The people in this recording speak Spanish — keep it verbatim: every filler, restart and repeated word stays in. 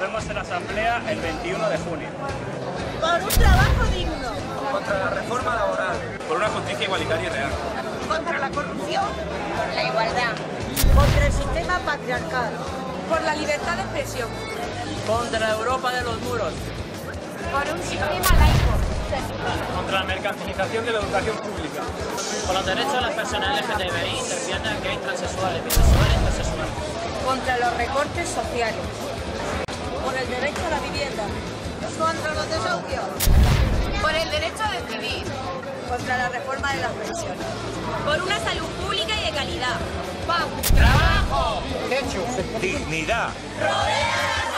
vemos en la Asamblea el veintiuno de junio. Por un trabajo digno. Contra la reforma laboral. Por una justicia igualitaria y real. Contra la corrupción. Por la igualdad. Contra el sistema patriarcal. Por la libertad de expresión. Contra la Europa de los muros. Por un sistema laico. Contra la mercantilización de la educación pública. Por los derechos de las personas L G T B I, lesbianas, gays, transexuales, bisexuales y intersexuales. Contra los recortes sociales. Por el derecho a la vivienda. Contra los desahucios. Por el derecho a decidir. Contra la reforma de las pensiones. Por una salud pública y de calidad. ¡Pau! ¡Trabajo! Techo. Dignidad. ¡Rodea!